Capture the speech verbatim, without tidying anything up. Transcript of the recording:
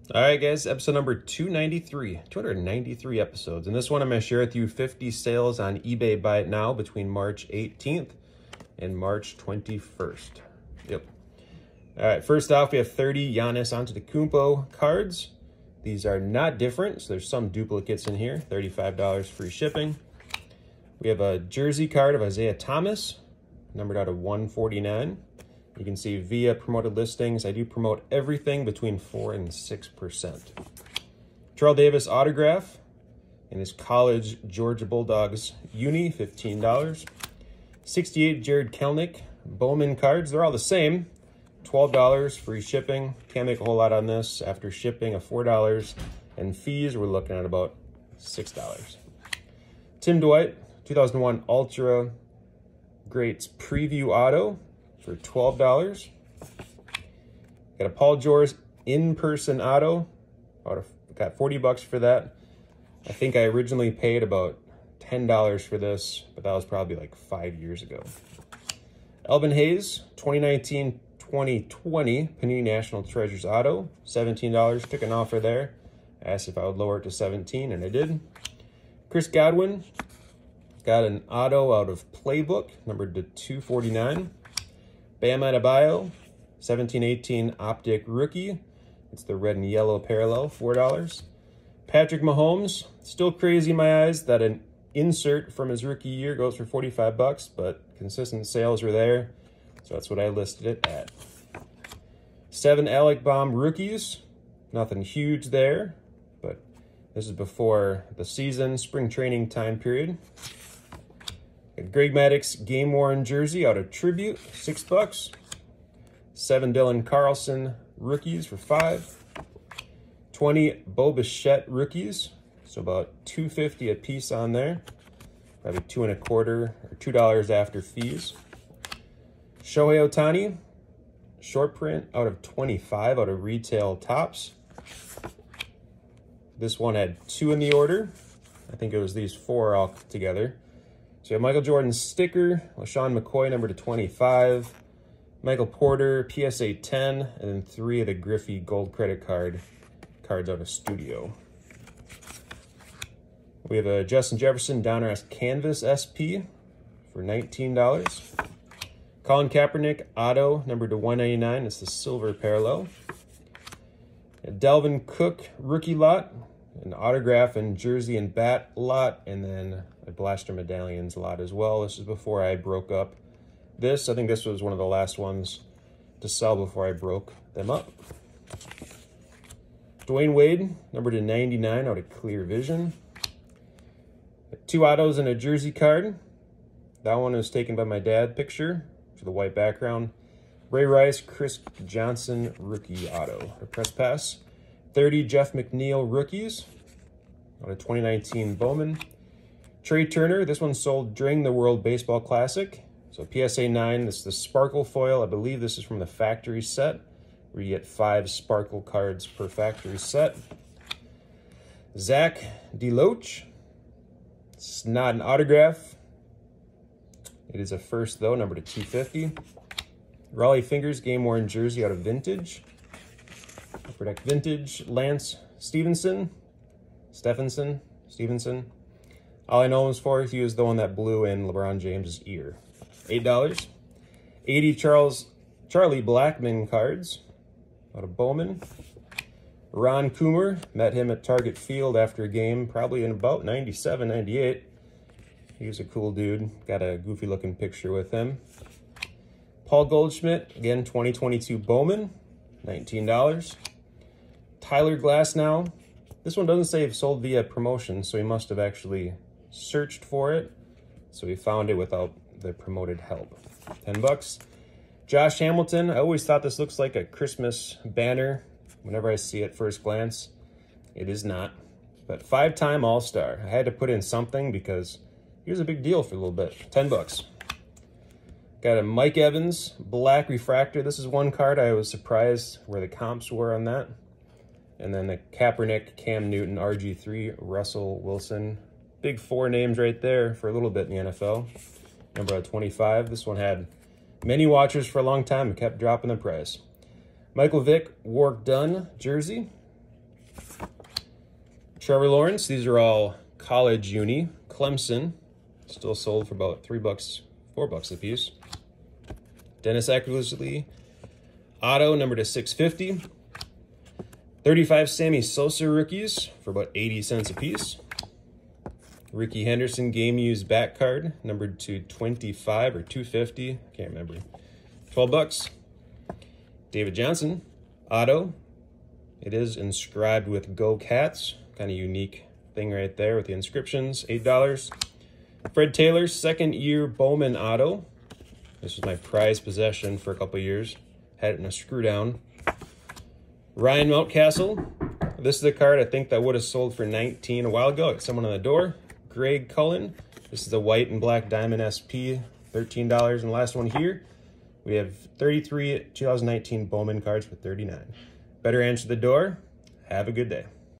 All right, guys, episode number two ninety-three, two hundred ninety-three episodes. In this one, I'm going to share with you fifty sales on eBay Buy It Now between March eighteenth and March twenty-first. Yep. All right, first off, we have thirty Giannis Antetokounmpo cards. These are not different, so there's some duplicates in here. thirty-five dollars free shipping. We have a jersey card of Isaiah Thomas, numbered out of one forty-nine. You can see via promoted listings, I do promote everything between four and six percent. Terrell Davis autograph in his college Georgia Bulldogs uni, fifteen dollars. sixty-eight Jared Kelnick Bowman cards, they're all the same. twelve dollars free shipping. Can't make a whole lot on this. After shipping of four dollars and fees, we're looking at about six dollars. Tim Dwight, two thousand one Ultra Greats Preview Auto for twelve dollars. Got a Paul George in-person auto. Got forty bucks for that. I think I originally paid about ten dollars for this, but that was probably like five years ago. Elvin Hayes, twenty nineteen twenty twenty Panini National Treasures Auto, seventeen dollars. Took an offer there. Asked if I would lower it to seventeen dollars, and I did. Chris Godwin, got an auto out of Playbook, numbered to two forty-nine. Bam Adebayo, seventeen eighteen Optic Rookie. It's the red and yellow parallel, four dollars. Patrick Mahomes, still crazy in my eyes that an insert from his rookie year goes for forty-five bucks, but consistent sales were there, so that's what I listed it at. Seven Alec Baum rookies, nothing huge there, but this is before the season, spring training time period. Greg Maddux game-worn jersey out of Tribute, six bucks. Seven Dylan Carlson rookies for five. Twenty Bo Bichette rookies, so about two fifty a piece on there. Probably two and a quarter or two dollars after fees. Shohei Ohtani short print out of twenty-five out of Retail Tops. This one had two in the order. I think it was these four all together. So you have Michael Jordan sticker, LaShawn McCoy number to twenty-five, Michael Porter P S A ten, and then three of the Griffey gold credit card cards out of Studio. We have a Justin Jefferson Donruss Canvas S P for nineteen dollars. Colin Kaepernick auto number to one ninety-nine. It's the silver parallel. A Delvin Cook rookie lot, an autograph and jersey and bat lot, and then a Blaster Medallions lot as well. This is before I broke up this. I think this was one of the last ones to sell before I broke them up. Dwayne Wade, number to ninety-nine out of Clear Vision. Two autos and a jersey card. That one was taken by my dad picture for the white background. Ray Rice, Chris Johnson rookie auto, a press pass. thirty Jeff McNeil rookies out of twenty nineteen Bowman. Trey Turner, this one sold during the World Baseball Classic. So P S A nine, this is the sparkle foil. I believe this is from the factory set, where you get five sparkle cards per factory set. Zach DeLoach. It's not an autograph. It is a first, though, number to two fifty. Raleigh Fingers game-worn jersey out of Vintage. Upper Deck Vintage. Lance Stevenson. Stephenson. Stevenson. All I know him for, he was the one that blew in LeBron James's ear. eight dollars. eighty Charles Charlie Blackmon cards out of Bowman. Ron Coomer, met him at Target Field after a game, probably in about ninety-seven, ninety-eight. He was a cool dude. Got a goofy looking picture with him. Paul Goldschmidt, again, twenty twenty-two Bowman, nineteen dollars. Tyler Glasnow. This one doesn't say sold via promotion, so he must have actually searched for it. So he found it without the promoted help. ten bucks. Josh Hamilton. I always thought this looks like a Christmas banner whenever I see it first glance. It is not. But five-time All-Star. I had to put in something because he was a big deal for a little bit. ten bucks. Got a Mike Evans black refractor. This is one card I was surprised where the comps were on that. And then the Kaepernick, Cam Newton, R G three, Russell Wilson. Big four names right there for a little bit in the N F L. Number twenty-five. This one had many watchers for a long time and kept dropping the price. Michael Vick, Warrick Dunn jersey. Trevor Lawrence, these are all college uni. Clemson, still sold for about three bucks, four bucks a piece. Dennis Eckersley, auto, number to six fifty. thirty-five Sammy Sosa rookies for about eighty cents a piece. Ricky Henderson game used back card, numbered to twenty-five or two fifty, can't remember. twelve bucks. David Johnson, auto. It is inscribed with Go Cats, kind of unique thing right there with the inscriptions, eight dollars. Fred Taylor, second year Bowman auto. This was my prized possession for a couple years. Had it in a screw down. Ryan Mountcastle. This is the card I think that would have sold for nineteen a while ago. It's someone on the door. Greg Cullen. This is the white and black diamond S P, thirteen dollars. And the last one here, we have thirty-three two thousand nineteen Bowman cards for thirty-nine. Better answer the door. Have a good day.